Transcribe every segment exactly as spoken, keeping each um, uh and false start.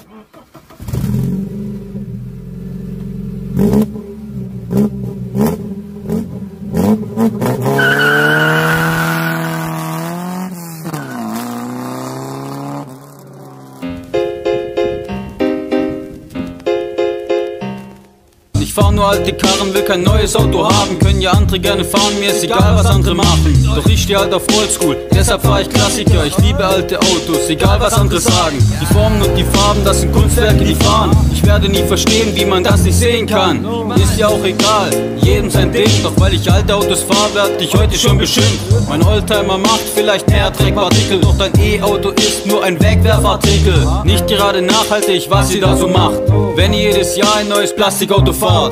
Ich fahr nur alte Karren, will kein neues Auto haben. Können ja andere gerne fahren, mir ist egal was andere machen. Doch ich steh halt auf Oldschool, deshalb fahr ich Klassiker. Ich liebe alte Autos, egal was andere sagen. Die Formen und die Farben, das sind Kunstwerke, die fahren. Ich werde nie verstehen, wie man das nicht sehen kann. Ist ja auch egal, jedem sein Ding. Doch weil ich alte Autos fahr, werd ich heute schon beschimpft. Mein Oldtimer macht vielleicht mehr Dreckpartikel, doch dein E-Auto ist nur ein Wegwerfartikel. Nicht gerade nachhaltig, was ihr da so macht, wenn ihr jedes Jahr ein neues Plastikauto fahrt.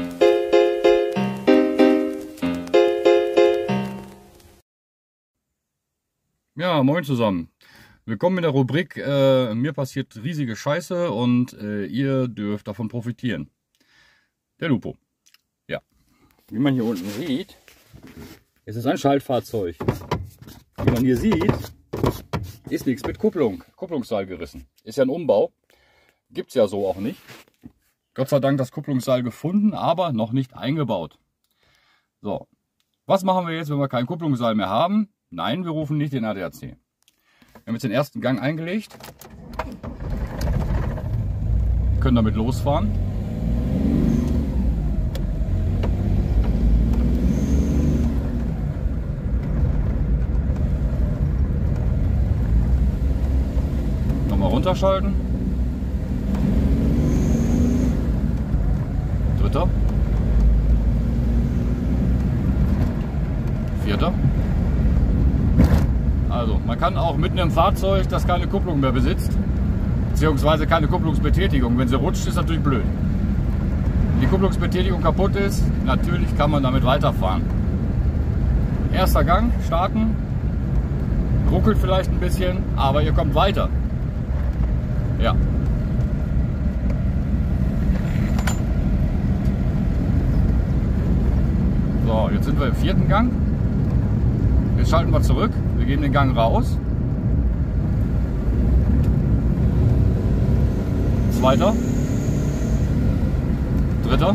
Ja, moin zusammen. Willkommen in der Rubrik äh, mir passiert riesige Scheiße und äh, ihr dürft davon profitieren. Der Lupo. Ja. Wie man hier unten sieht, ist es ein Schaltfahrzeug. Wie man hier sieht, ist nichts mit Kupplung. Kupplungsseil gerissen. Ist ja ein Umbau. Gibt es ja so auch nicht. Gott sei Dank das Kupplungsseil gefunden, aber noch nicht eingebaut. So, was machen wir jetzt, wenn wir kein Kupplungsseil mehr haben? Nein, wir rufen nicht den A D A C. Wir haben jetzt den ersten Gang eingelegt. Wir können damit losfahren. Nochmal runterschalten. Dritter. Vierter. Also, man kann auch mitten im Fahrzeug, das keine Kupplung mehr besitzt, beziehungsweise keine Kupplungsbetätigung. Wenn sie rutscht, ist natürlich blöd. Wenn die Kupplungsbetätigung kaputt ist, natürlich kann man damit weiterfahren. Erster Gang, starten, ruckelt vielleicht ein bisschen, aber ihr kommt weiter. Ja. So, jetzt sind wir im vierten Gang. Jetzt schalten wir zurück. Wir gehen den Gang raus. Zweiter. Dritter.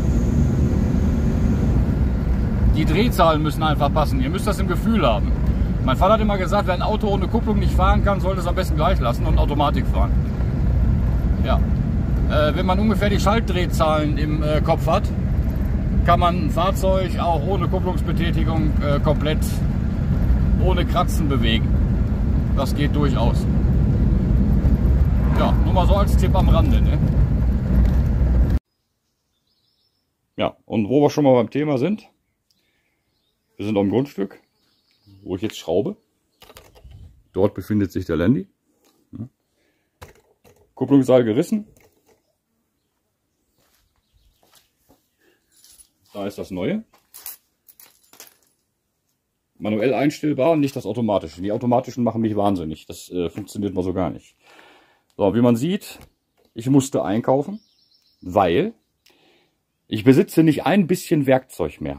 Die Drehzahlen müssen einfach passen. Ihr müsst das im Gefühl haben. Mein Vater hat immer gesagt, wer ein Auto ohne Kupplung nicht fahren kann, sollte es am besten gleich lassen und Automatik fahren. Ja. Äh, wenn man ungefähr die Schaltdrehzahlen im äh, Kopf hat, kann man ein Fahrzeug auch ohne Kupplungsbetätigung äh, komplett ohne Kratzen bewegen. Das geht durchaus. Ja, nur mal so als Tipp am Rande, ne? Ja, und wo wir schon mal beim Thema sind, wir sind am Grundstück, wo ich jetzt schraube. Dort befindet sich der Landy. Ja. Kupplungsseil gerissen. Da ist das Neue. Manuell einstellbar und nicht das automatische. Die automatischen machen mich wahnsinnig. Das äh, funktioniert mal so gar nicht. So, wie man sieht, ich musste einkaufen, weil ich besitze nicht ein bisschen Werkzeug mehr.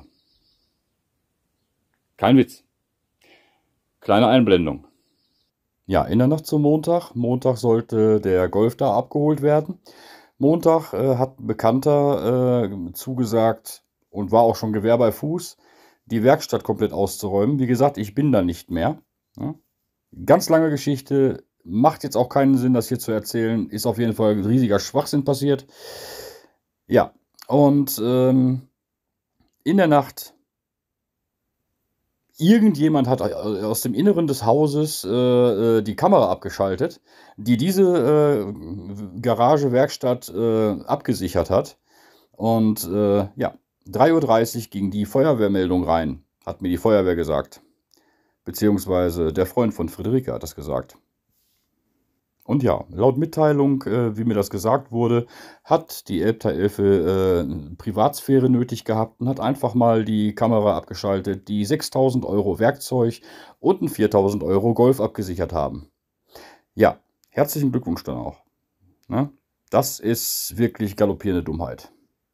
Kein Witz. Kleine Einblendung. Ja, in der Nacht zum Montag. Montag sollte der Golf da abgeholt werden. Montag äh, hat ein Bekannter äh, zugesagt und war auch schon Gewehr bei Fuß, die Werkstatt komplett auszuräumen. Wie gesagt, ich bin da nicht mehr. Ja. Ganz lange Geschichte, macht jetzt auch keinen Sinn, das hier zu erzählen. Ist auf jeden Fall ein riesiger Schwachsinn passiert. Ja, und ähm, in der Nacht, irgendjemand hat aus dem Inneren des Hauses äh, die Kamera abgeschaltet, die diese äh, Garage, Werkstatt äh, abgesichert hat. Und äh, ja, drei Uhr dreißig ging die Feuerwehrmeldung rein, hat mir die Feuerwehr gesagt. Beziehungsweise der Freund von Friederike hat das gesagt. Und ja, laut Mitteilung, äh, wie mir das gesagt wurde, hat die Elbtalelfe äh, Privatsphäre nötig gehabt und hat einfach mal die Kamera abgeschaltet, die sechstausend Euro Werkzeug und ein viertausend Euro Golf abgesichert haben. Ja, herzlichen Glückwunsch dann auch. Na, das ist wirklich galoppierende Dummheit.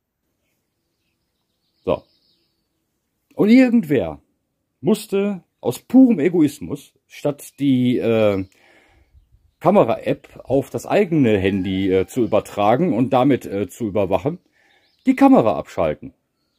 So. Und irgendwer musste aus purem Egoismus, statt die äh, Kamera-App auf das eigene Handy äh, zu übertragen und damit äh, zu überwachen, die Kamera abschalten.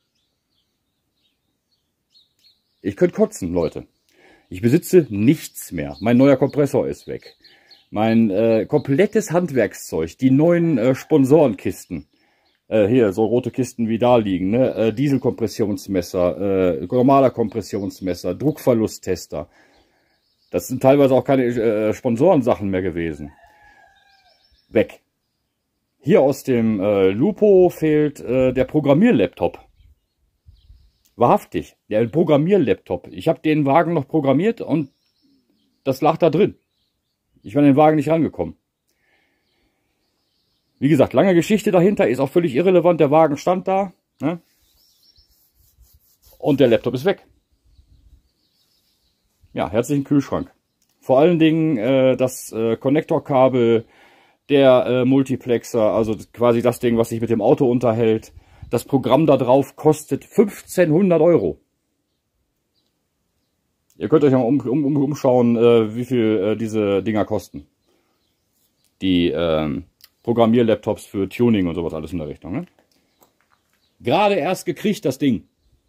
Ich könnte kotzen, Leute. Ich besitze nichts mehr. Mein neuer Kompressor ist weg. Mein äh, komplettes Handwerkszeug, die neuen äh, Sponsorenkisten, äh, hier so rote Kisten wie da liegen, ne? äh, Dieselkompressionsmesser, äh, normaler Kompressionsmesser, Druckverlusttester. Das sind teilweise auch keine äh, Sponsorensachen mehr gewesen. Weg. Hier aus dem äh, Lupo fehlt äh, der Programmierlaptop. Wahrhaftig, der Programmierlaptop. Ich habe den Wagen noch programmiert und das lag da drin. Ich bin an den Wagen nicht rangekommen. Wie gesagt, lange Geschichte dahinter, ist auch völlig irrelevant. Der Wagen stand da, ne? Und der Laptop ist weg. Ja, herzlichen Kühlschrank. Vor allen Dingen äh, das äh, Konnektorkabel, der äh, Multiplexer, also quasi das Ding, was sich mit dem Auto unterhält. Das Programm da drauf kostet fünfzehnhundert Euro. Ihr könnt euch mal um, um, umschauen, äh, wie viel äh, diese Dinger kosten. Die äh, Programmierlaptops für Tuning und sowas alles in der Richtung. Ne? Gerade erst gekriegt das Ding.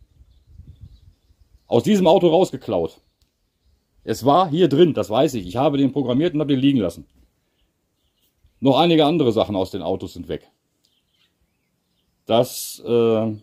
Aus diesem Auto rausgeklaut. Es war hier drin, das weiß ich. Ich habe den programmiert und habe den liegen lassen. Noch einige andere Sachen aus den Autos sind weg. Das, äh,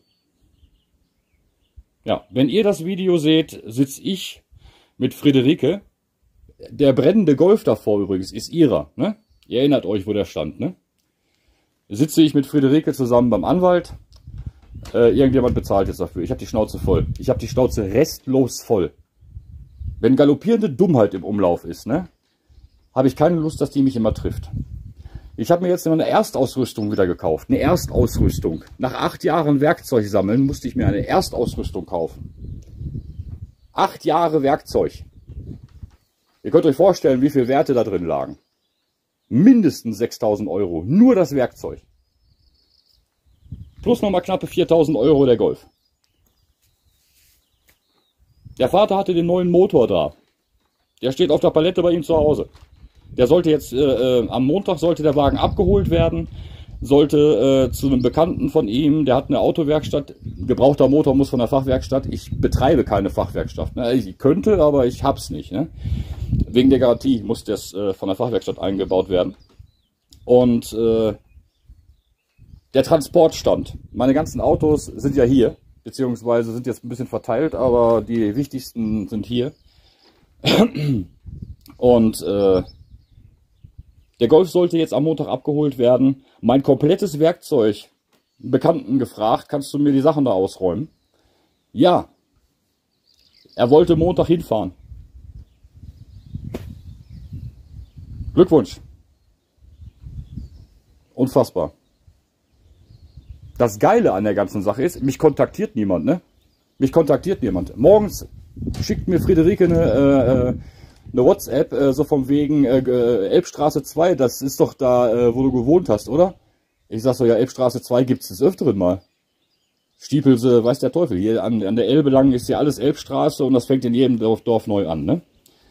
ja, wenn ihr das Video seht, sitze ich mit Friederike. Der brennende Golf davor übrigens ist ihrer, ne? Ihr erinnert euch, wo der stand, ne? Sitze ich mit Friederike zusammen beim Anwalt. Äh, irgendjemand bezahlt jetzt dafür. Ich habe die Schnauze voll. Ich habe die Schnauze restlos voll. Wenn galoppierende Dummheit im Umlauf ist, ne, habe ich keine Lust, dass die mich immer trifft. Ich habe mir jetzt eine Erstausrüstung wieder gekauft. Eine Erstausrüstung. Nach acht Jahren Werkzeug sammeln musste ich mir eine Erstausrüstung kaufen. Acht Jahre Werkzeug. Ihr könnt euch vorstellen, wie viele Werte da drin lagen. Mindestens sechstausend Euro. Nur das Werkzeug. Plus nochmal knappe viertausend Euro der Golf. Der Vater hatte den neuen Motor da. Der steht auf der Palette bei ihm zu Hause. Der sollte jetzt, äh, äh, am Montag sollte der Wagen abgeholt werden. Sollte äh, zu einem Bekannten von ihm, der hat eine Autowerkstatt. Gebrauchter Motor muss von der Fachwerkstatt. Ich betreibe keine Fachwerkstatt. Ne? Ich könnte, aber ich hab's nicht. Ne? Wegen der Garantie muss das äh, von der Fachwerkstatt eingebaut werden. Und äh, der Transportstand. Meine ganzen Autos sind ja hier. Beziehungsweise sind jetzt ein bisschen verteilt, aber die wichtigsten sind hier. Und äh, der Golf sollte jetzt am Montag abgeholt werden. Mein komplettes Werkzeug, einen Bekannten gefragt, kannst du mir die Sachen da ausräumen? Ja. Er wollte Montag hinfahren. Glückwunsch. Unfassbar. Das Geile an der ganzen Sache ist, mich kontaktiert niemand, ne? Mich kontaktiert niemand. Morgens schickt mir Friederike eine, äh, eine WhatsApp, äh, so vom wegen äh, Elbstraße zwei, das ist doch da, äh, wo du gewohnt hast, oder? Ich sag so, ja, Elbstraße zwei gibt es des Öfteren mal. Stiepelse, weiß der Teufel. Hier an, an der Elbe lang ist ja alles Elbstraße und das fängt in jedem Dorf, Dorf neu an, ne?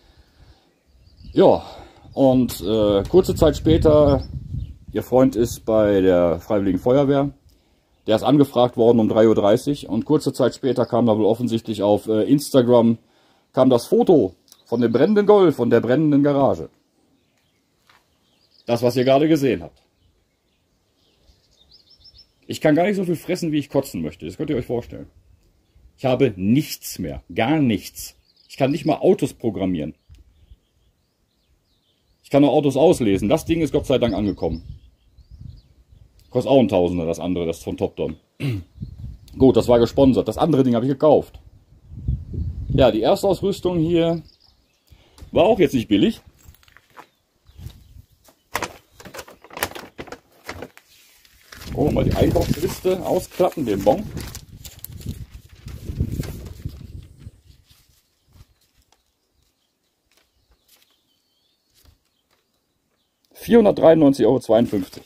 Ja, und äh, kurze Zeit später, ihr Freund ist bei der Freiwilligen Feuerwehr. Der ist angefragt worden um drei Uhr dreißig und kurze Zeit später kam da wohl offensichtlich auf äh, Instagram kam das Foto von dem brennenden Golf und der brennenden Garage. Das, was ihr gerade gesehen habt. Ich kann gar nicht so viel fressen, wie ich kotzen möchte. Das könnt ihr euch vorstellen. Ich habe nichts mehr. Gar nichts. Ich kann nicht mal Autos programmieren. Ich kann nur Autos auslesen. Das Ding ist Gott sei Dank angekommen. Kostet auch ein Tausender, das andere, das von Topdon. Gut, das war gesponsert. Das andere Ding habe ich gekauft. Ja, die Erstausrüstung hier war auch jetzt nicht billig. Wollen wir mal die Einkaufsliste ausklappen, den Bon. vierhundertdreiundneunzig Euro zweiundfünfzig.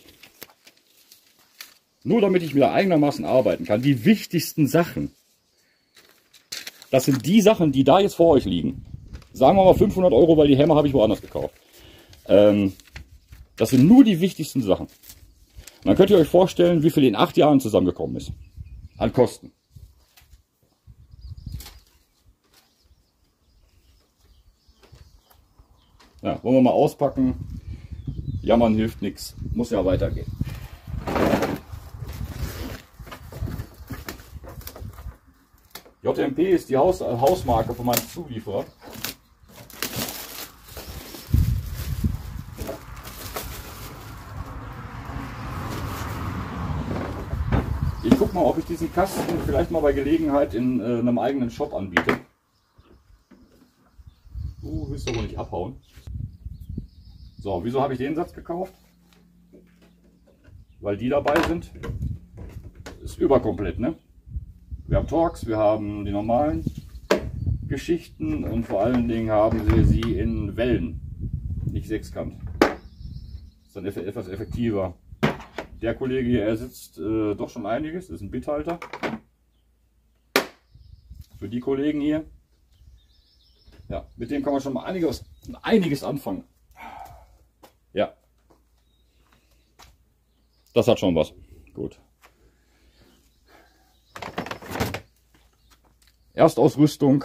Nur damit ich wieder eigenermaßen arbeiten kann. Die wichtigsten Sachen. Das sind die Sachen, die da jetzt vor euch liegen. Sagen wir mal fünfhundert Euro, weil die Hämmer habe ich woanders gekauft. Ähm, Das sind nur die wichtigsten Sachen. Und dann könnt ihr euch vorstellen, wie viel in acht Jahren zusammengekommen ist. An Kosten. Ja, wollen wir mal auspacken. Jammern hilft nichts. Muss ja weitergehen. J M P ist die Haus Hausmarke von meinem Zulieferer. Ich gucke mal, ob ich diesen Kasten vielleicht mal bei Gelegenheit in äh, einem eigenen Shop anbiete. Du willst doch wohl nicht abhauen. So, wieso habe ich den Satz gekauft? Weil die dabei sind. Ist überkomplett, ne? Wir haben Torx, wir haben die normalen Geschichten und vor allen Dingen haben wir sie in Wellen, nicht sechskant. Ist dann etwas effektiver. Der Kollege hier ersetzt äh, doch schon einiges, das ist ein Bithalter. Für die Kollegen hier. Ja, mit dem kann man schon mal einiges, einiges anfangen. Ja. Das hat schon was. Gut. Erstausrüstung.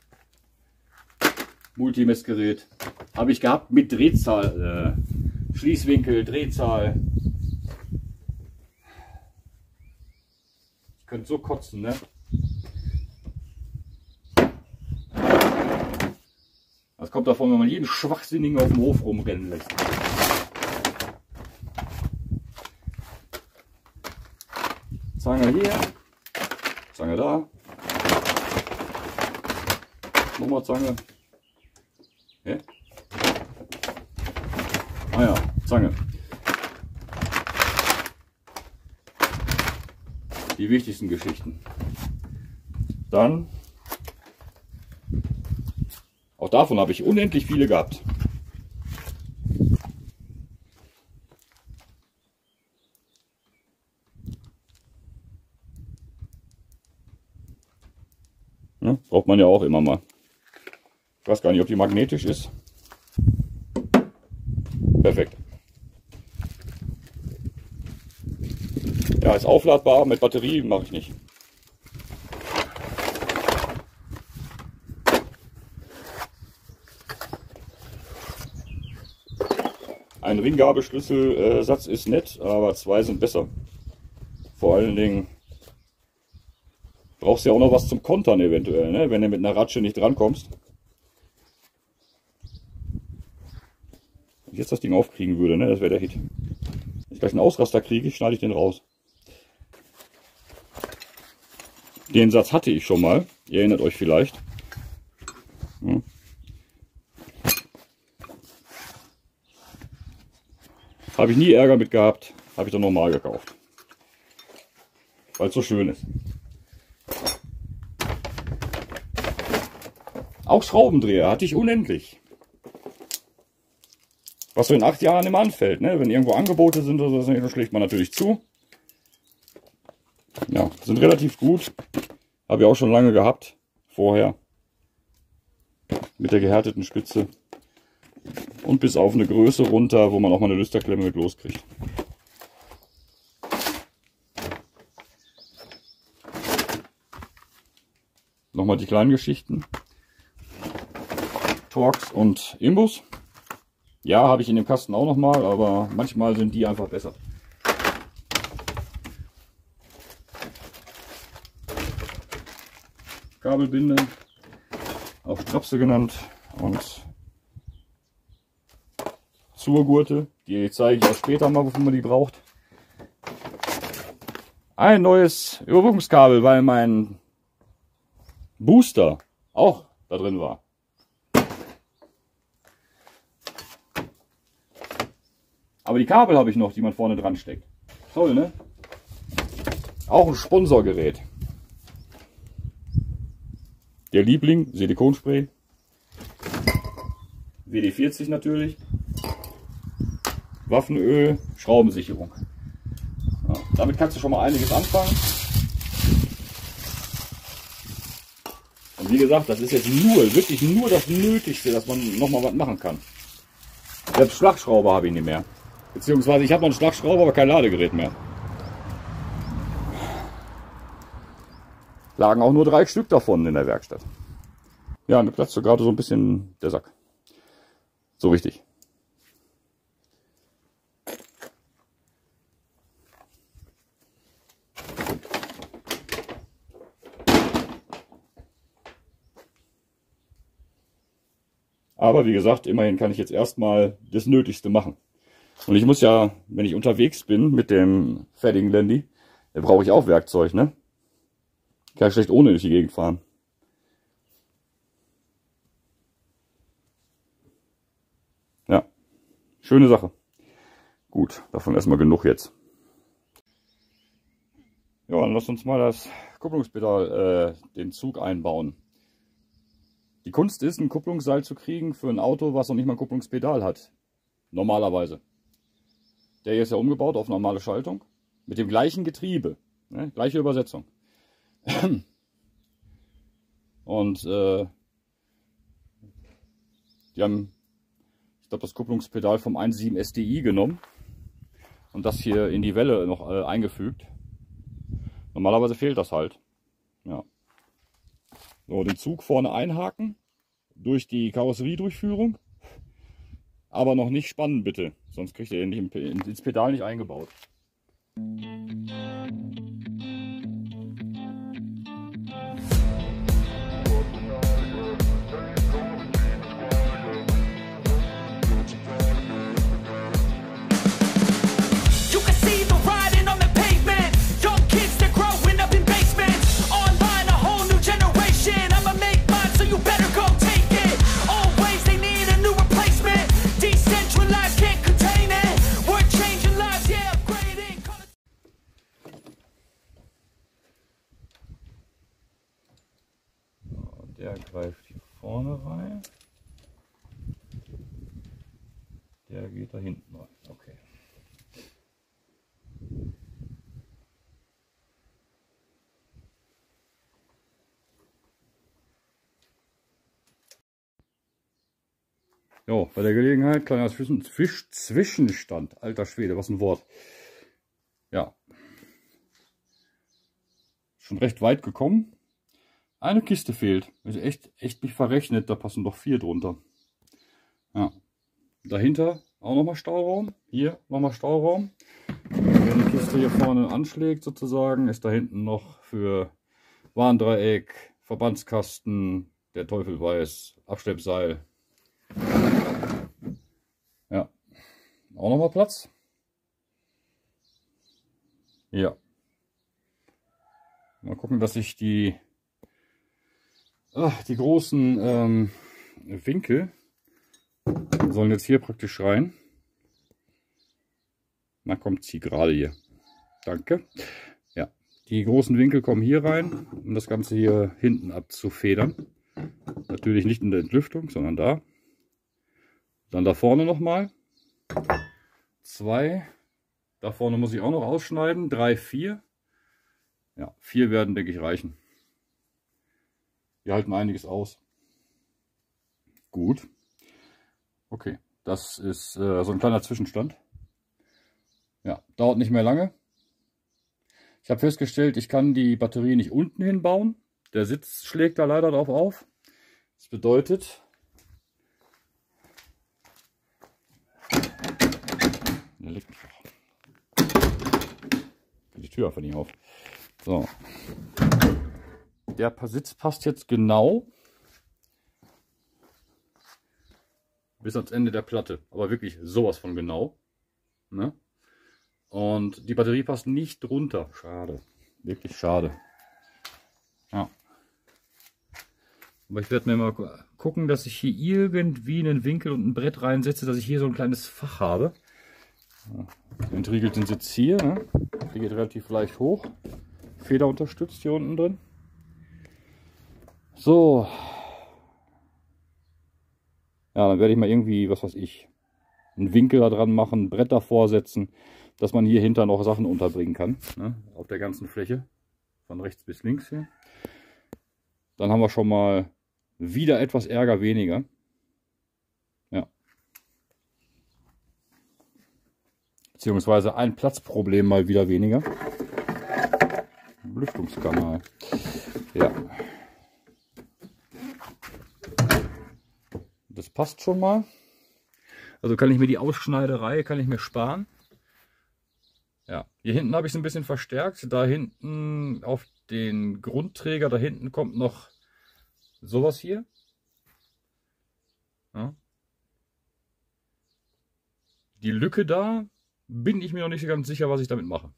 Multimessgerät. Habe ich gehabt mit Drehzahl. Äh, Schließwinkel, Drehzahl. Ich könnte so kotzen, ne? Das kommt davon, wenn man jeden Schwachsinnigen auf dem Hof rumrennen lässt. Zange hier, Zange da, nochmal Zange. Ja? Ah ja, Zange. Die wichtigsten Geschichten. Dann, auch davon habe ich unendlich viele gehabt. Ja, braucht man ja auch immer mal. Ich weiß gar nicht, ob die magnetisch ist. Perfekt. Ja, ist aufladbar, mit Batterie mache ich nicht. Ein Ringgabelschlüsselsatz ist nett, aber zwei sind besser. Vor allen Dingen brauchst du ja auch noch was zum Kontern eventuell, ne? Wenn du mit einer Ratsche nicht drankommst. Wenn ich jetzt das Ding aufkriegen würde, ne? Das wäre der Hit. Wenn ich gleich einen Ausraster kriege, schneide ich den raus. Den Satz hatte ich schon mal, ihr erinnert euch vielleicht. Hm. Habe ich nie Ärger mit gehabt, habe ich dann normal gekauft. Weil es so schön ist. Auch Schraubendreher hatte ich unendlich. Was so in acht Jahren immer anfällt, ne? Wenn irgendwo Angebote sind oder so, dann schlägt man natürlich zu. Ja, sind relativ gut. Habe ich auch schon lange gehabt. Vorher. Mit der gehärteten Spitze. Und bis auf eine Größe runter, wo man auch mal eine Lüsterklemme mit loskriegt. Nochmal die kleinen Geschichten. Torx und Imbus. Ja, habe ich in dem Kasten auch nochmal, aber manchmal sind die einfach besser. Kabelbinde, auch Strapse genannt, und Zurgurte, die zeige ich auch später mal, wofür man die braucht. Ein neues Überbrückungskabel, weil mein Booster auch da drin war. Aber die Kabel habe ich noch, die man vorne dran steckt. Toll, ne? Auch ein Sponsorgerät. Der Liebling, Silikonspray. W D vierzig natürlich. Waffenöl, Schraubensicherung. Ja, damit kannst du schon mal einiges anfangen. Und wie gesagt, das ist jetzt nur, wirklich nur das Nötigste, dass man noch mal was machen kann. Selbst Schlagschrauber habe ich nicht mehr. Beziehungsweise ich habe noch einen Schlagschrauber, aber kein Ladegerät mehr. Lagen auch nur drei Stück davon in der Werkstatt. Ja, mir platzt so gerade so ein bisschen der Sack. So richtig. Aber wie gesagt, immerhin kann ich jetzt erstmal das Nötigste machen. Und ich muss ja, wenn ich unterwegs bin mit dem fertigen Landy, da brauche ich auch Werkzeug, ne? Kann ich schlecht ohne durch die Gegend fahren. Ja, schöne Sache. Gut, davon erstmal genug jetzt. Ja, dann lass uns mal das Kupplungspedal, äh, den Zug einbauen. Die Kunst ist, ein Kupplungsseil zu kriegen für ein Auto, was noch nicht mal ein Kupplungspedal hat. Normalerweise. Der hier ist ja umgebaut auf normale Schaltung. Mit dem gleichen Getriebe. Ne? Gleiche Übersetzung. Und äh, die haben, ich glaube, das Kupplungspedal vom eins Komma sieben S D I genommen und das hier in die Welle noch äh, eingefügt. Normalerweise fehlt das halt. Ja. So, den Zug vorne einhaken durch die Karosseriedurchführung, aber noch nicht spannen bitte, sonst kriegt ihr ihn nicht ins Pedal nicht eingebaut. Der greift hier vorne rein. Der geht da hinten rein. Okay. Jo, bei der Gelegenheit, kleiner Zwischen Zwischenstand. Alter Schwede, was ein Wort. Ja. Schon recht weit gekommen. Eine Kiste fehlt. Ist echt, echt nicht verrechnet, da passen doch vier drunter. Ja. Dahinter auch nochmal Stauraum. Hier nochmal Stauraum. Wenn die Kiste hier vorne anschlägt sozusagen, ist da hinten noch für Warndreieck, Verbandskasten, der Teufel weiß, Abschleppseil. Ja. Auch nochmal Platz. Ja. Mal gucken, dass ich die Ach, die großen ähm, Winkel sollen jetzt hier praktisch rein. Na, kommt sie gerade hier. Danke. Ja, die großen Winkel kommen hier rein, um das Ganze hier hinten abzufedern. Natürlich nicht in der Entlüftung, sondern da. Dann da vorne nochmal. Zwei. Da vorne muss ich auch noch ausschneiden. Drei, vier. Ja, vier werden, denke ich, reichen. Die halten einiges aus. Gut. Okay, das ist äh, so ein kleiner Zwischenstand. Ja, dauert nicht mehr lange. Ich habe festgestellt, ich kann die Batterie nicht unten hinbauen. Der Sitz schlägt da leider drauf auf. Das bedeutet, der legt mich doch. Die Tür einfach nicht auf. So. Der Sitz passt jetzt genau bis ans Ende der Platte, aber wirklich sowas von genau. Ne? Und die Batterie passt nicht drunter. Schade, wirklich schade. Ja. Aber ich werde mir mal gucken, dass ich hier irgendwie einen Winkel und ein Brett reinsetze, dass ich hier so ein kleines Fach habe. Ich entriegelt den Sitz hier, ne? Der geht relativ leicht hoch. Feder unterstützt hier unten drin. So. Ja, dann werde ich mal irgendwie, was weiß ich, einen Winkel da dran machen, ein Brett davor setzen, dass man hier hinter noch Sachen unterbringen kann, ne, auf der ganzen Fläche, von rechts bis links hier. Dann haben wir schon mal wieder etwas Ärger weniger. Ja. Beziehungsweise ein Platzproblem mal wieder weniger. Belüftungskanal. Ja. Das passt schon mal. Also kann ich mir die Ausschneiderei kann ich mir sparen. Ja, hier hinten habe ich es ein bisschen verstärkt. Da hinten auf den Grundträger, da hinten kommt noch sowas hier. Ja. Die Lücke da, bin ich mir noch nicht ganz sicher, was ich damit mache.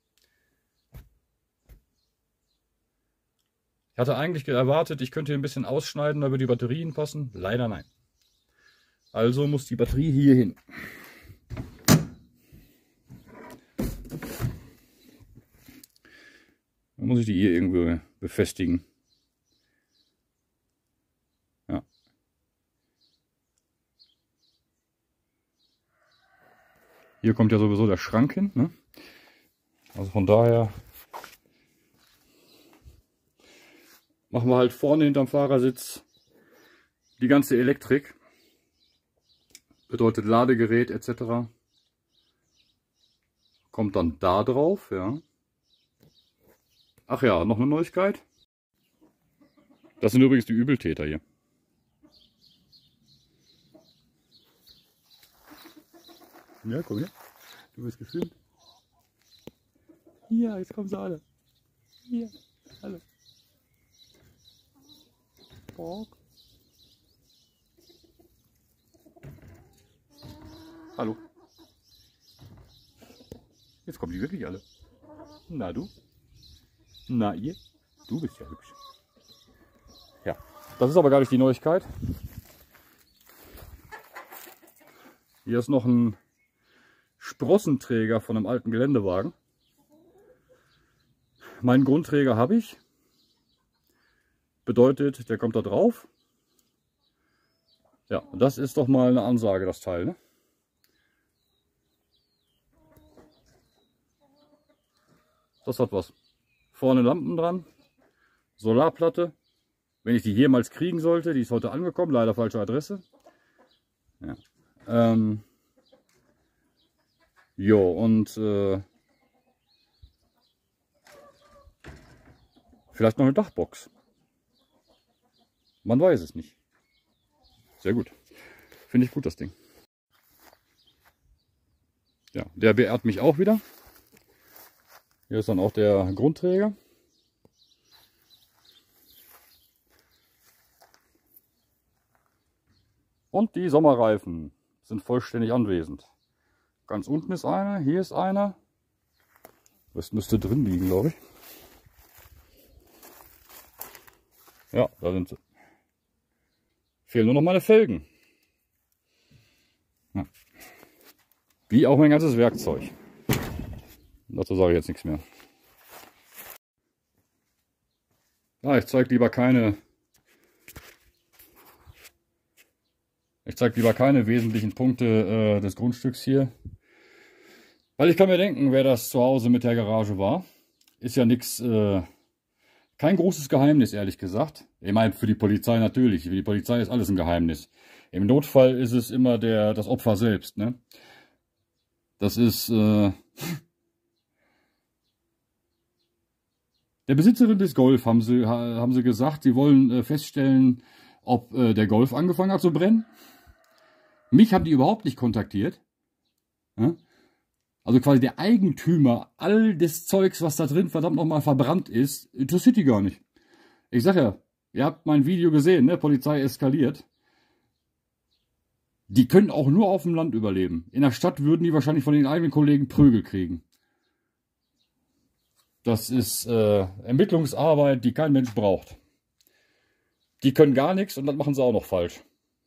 Ich hatte eigentlich erwartet, ich könnte hier ein bisschen ausschneiden, da würde die Batterien passen. Leider nein. Also muss die Batterie hier hin. Dann muss ich die hier irgendwo befestigen. Ja. Hier kommt ja sowieso der Schrank hin, ne? Also von daher machen wir halt vorne hinterm Fahrersitz die ganze Elektrik. Bedeutet Ladegerät et cetera. Kommt dann da drauf, ja. Ach ja, noch eine Neuigkeit. Das sind übrigens die Übeltäter hier. Ja, komm her. Du wirst gefilmt. Ja, jetzt kommen sie alle. Hier, alle. Borg. Hallo. Jetzt kommen die wirklich alle. Na du? Na ihr? Du bist ja hübsch. Ja, das ist aber gar nicht die Neuigkeit. Hier ist noch ein Sprossenträger von einem alten Geländewagen. Meinen Grundträger habe ich. Bedeutet, der kommt da drauf. Ja, das ist doch mal eine Ansage, das Teil, ne? Das hat was. Vorne Lampen dran. Solarplatte. Wenn ich die jemals kriegen sollte, die ist heute angekommen, leider falsche Adresse. Ja. Ähm. Jo, und äh, vielleicht noch eine Dachbox. Man weiß es nicht. Sehr gut. Finde ich gut, das Ding. Ja, der beehrt mich auch wieder. Hier ist dann auch der Grundträger. Und die Sommerreifen sind vollständig anwesend. Ganz unten ist einer, hier ist einer. Das müsste drin liegen, glaube ich. Ja, da sind sie. Fehlen nur noch meine Felgen. Ja. Wie auch mein ganzes Werkzeug. Dazu sage ich jetzt nichts mehr. Ja, ich zeige lieber keine. Ich zeige lieber keine wesentlichen Punkte äh, des Grundstücks hier. Weil ich kann mir denken, wer das zu Hause mit der Garage war. Ist ja nichts, äh, kein großes Geheimnis, ehrlich gesagt. Ich meine, für die Polizei natürlich. Für die Polizei ist alles ein Geheimnis. Im Notfall ist es immer der, das Opfer selbst, ne? Das ist, äh, der Besitzerin des Golf haben sie, haben sie gesagt, sie wollen äh, feststellen, ob äh, der Golf angefangen hat zu brennen. Mich haben die überhaupt nicht kontaktiert. Ja? Also quasi der Eigentümer, all des Zeugs, was da drin verdammt nochmal verbrannt ist, interessiert die gar nicht. Ich sag ja, ihr habt mein Video gesehen, ne? Polizei eskaliert. Die können auch nur auf dem Land überleben. In der Stadt würden die wahrscheinlich von den eigenen Kollegen Prügel kriegen. Das ist äh, Ermittlungsarbeit, die kein Mensch braucht. Die können gar nichts und das machen sie auch noch falsch.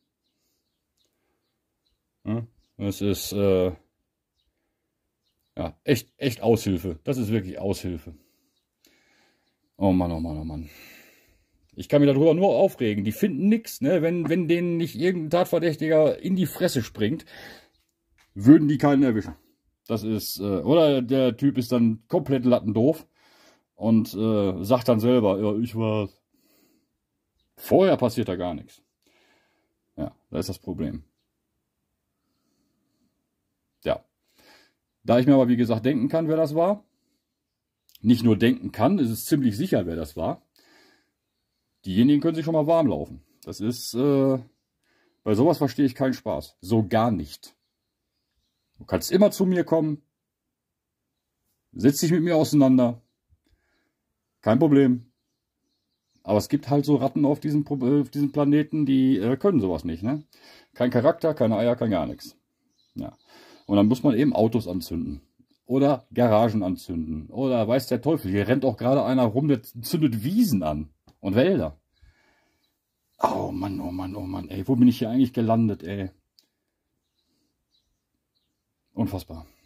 Ja, das ist äh, ja, echt, echt Aushilfe. Das ist wirklich Aushilfe. Oh Mann, oh Mann, oh Mann. Ich kann mich darüber nur aufregen. Die finden nichts, ne? Wenn, wenn denen nicht irgendein Tatverdächtiger in die Fresse springt, würden die keinen erwischen. Das ist, äh, oder der Typ ist dann komplett lattendoof und äh, sagt dann selber, ja, ich war's. Vorher passiert da gar nichts. Ja, das ist das Problem. Ja. Da ich mir aber, wie gesagt, denken kann, wer das war, nicht nur denken kann, es ist ziemlich sicher, wer das war, diejenigen können sich schon mal warm laufen. Das ist, äh, bei sowas verstehe ich keinen Spaß. So gar nicht. Du kannst immer zu mir kommen, setz dich mit mir auseinander, kein Problem. Aber es gibt halt so Ratten auf diesem, auf diesem Planeten, die äh, können sowas nicht, ne? Kein Charakter, keine Eier, kein gar nichts. Ja. Und dann muss man eben Autos anzünden. Oder Garagen anzünden. Oder weiß der Teufel, hier rennt auch gerade einer rum, der zündet Wiesen an. Und Wälder. Oh Mann, oh Mann, oh Mann, ey. Wo bin ich hier eigentlich gelandet, ey? Unfassbar.